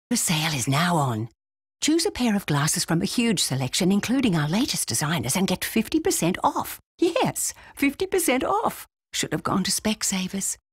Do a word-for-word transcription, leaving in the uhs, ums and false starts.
The sale is now on. Choose a pair of glasses from a huge selection, including our latest designers, and get fifty percent off. Yes, fifty percent off. Should have gone to SpecSavers.